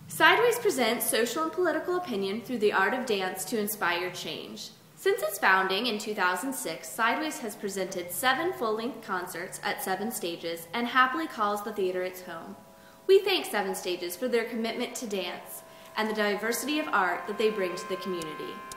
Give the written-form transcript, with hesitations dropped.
Sideways presents social and political opinion through the art of dance to inspire change. Since its founding in 2006, Sideways has presented 7 full-length concerts at 7 stages and happily calls the theater its home. We thank 7 Stages for their commitment to dance and the diversity of art that they bring to the community.